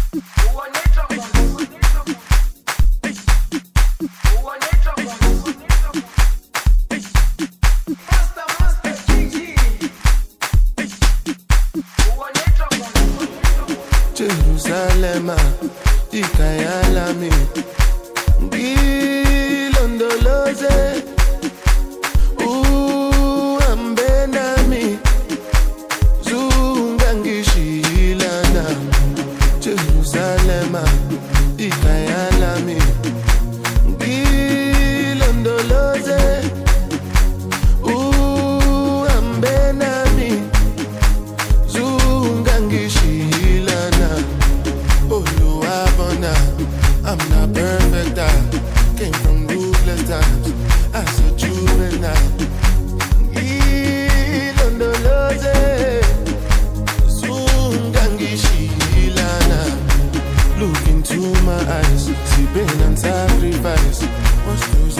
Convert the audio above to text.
Jerusalem, ikayalami, ngilondoloze, uhambe nami, zungangishilana. Jerusalem, ikayalami, ngilondoloze, uhambe nami, zungangishilana. I'm not perfect, I came from ruthless times as a juvenile. Ilondoloze, zungangishilana. Look into my eyes, see pain and sacrifice. What's